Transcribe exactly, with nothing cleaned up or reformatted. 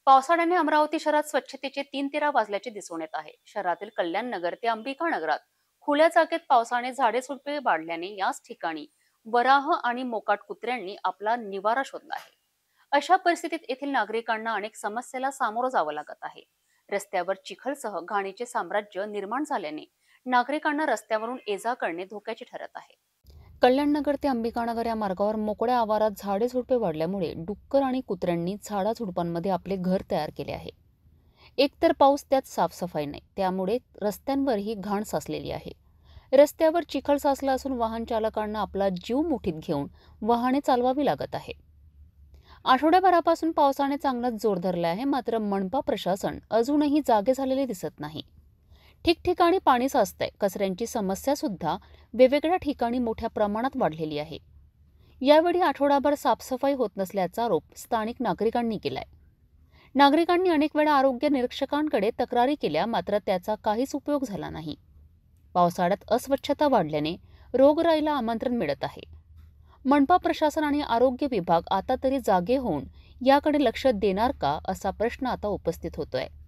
पावसाळ्याने अमरावती शहरात स्वच्छतेचे तीन तेरा वाजल्याचे दिसून येत आहे. शहरातील कल्याण नगर ते अंबिका नगरात खुल्या जागेत पावसाने झाडे झुडपे वाढल्याने याच ठिकाणी वराह आणि मोकाट कुत्र्यांनी आपला निवारा शोधला आहे. अशा परिस्थितीत येथील नागरिकांना अनेक समस्येला सामोरं जावं लागत आहे. रस्त्यावर चिखलसह घाणीचे साम्राज्य निर्माण झाल्याने नागरिकांना रस्त्यावरून ये-जा करणे धोक्याचे ठरत आहे. कल्याणनगर ते अंबिकानगर या मार्गावर मोकळ्या आवारात झाडे झुडपे वाढल्यामुळे डुक्कर आणि कुत्र्यांनी झाडाझुडपांमध्ये आपले घर तयार केले आहे. एकतर पाऊस, त्यात साफसफाई नाही, त्यामुळे रस्त्यांवरही घाण साचलेली आहे. रस्त्यावर चिखल साचला असून वाहन चालकांना आपला जीव मुठीत घेऊन वाहने चालवावी लागत आहे. आठवड्याभरापासून पावसाने चांगलाच जोर धरला आहे, मात्र मनपा प्रशासन अजूनही जागे झालेले दिसत नाही. ठिकठिकाणी पाणी साचतंय. कचऱ्यांची समस्या सुद्धा वेगवेगळ्या ठिकाणी मोठ्या प्रमाणात वाढलेली आहे. यावेळी आठवडाभर साफसफाई होत नसल्याचा आरोप स्थानिक नागरिकांनी केलाय. नागरिकांनी अनेक वेळा आरोग्य निरीक्षकांकडे तक्रारी केल्या, मात्र त्याचा काहीच उपयोग झाला नाही. पावसाळ्यात अस्वच्छता वाढल्याने रोगराईला आमंत्रण मिळत आहे. मनपा प्रशासन आणि आरोग्य विभाग आता तरी जागे होऊन याकडे लक्ष देणार का, असा प्रश्न आता उपस्थित होतोय.